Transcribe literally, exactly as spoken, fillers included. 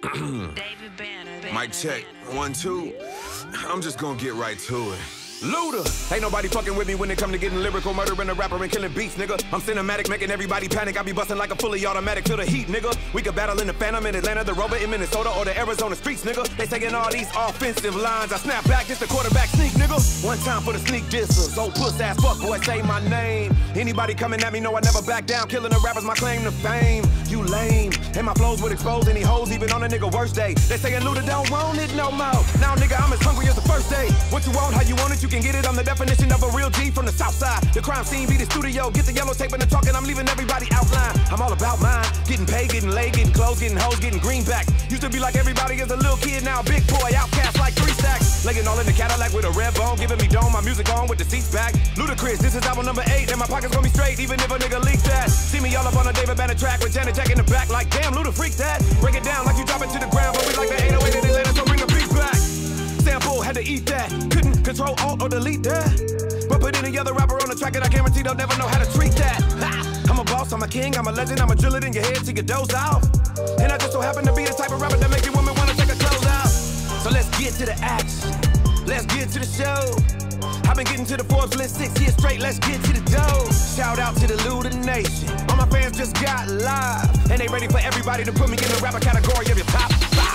David Banner. Mic check, one, two. I'm just gonna get right to it. Luda! Ain't nobody fucking with me when it come to getting lyrical, murdering a rapper and killing beats, nigga. I'm cinematic, making everybody panic. I be busting like a fully automatic, feel the heat, nigga. We could battle in the Phantom in Atlanta, the Rover in Minnesota, or the Arizona streets, nigga. They taking all these offensive lines. I snap back, just the quarterback sneak, nigga. One time for the sneak dissers. Old puss ass fuck boy, say my name. Anybody coming at me know I never back down. Killing the rappers, my claim to fame. You lame, and my flows would expose any hoes, even on a nigga worst day. They saying Luda don't want it no more. Now nigga, I'm as hungry as the first day. What you want, how you want it, you can get it. I'm the definition of a real G from the south side. The crime scene be the studio. Get the yellow tape and the chalk and I'm leaving everybody outline. I'm all about mine. Getting paid, getting laid, getting clothes, getting hoes, getting greenbacks. Used to be like everybody as a little kid, now big boy, outcast like three stacks. Laying all in the Cadillac with a red bone, giving me dome, my music on with the seats back. Ludacris, this is album number eight, and my pockets gonna be straight, even if a nigga leaks that. See me all up on a David Banner track with Janet Jack in the back, like damn, Luda freak that. Break it down like you drop it to the ground, but we like the eight oh eight in Atlanta, so bring the beat back. Sample, had to eat that. Couldn't control, alt, or delete that. But put any other rapper on the track and I guarantee they'll never know how to treat that. Ha! I'm a boss, I'm a king, I'm a legend, I'ma drill it in your head till you doze off. And I just so happen to be the type of rapper that make you women wanna take her clothes out. So let's get to the action, let's get to the show. I've been getting to the Forbes list six years straight, let's get to the dough. Shout out to the Luda Nation, all my fans just got live. And they ready for everybody to put me in the rapper category of your top five.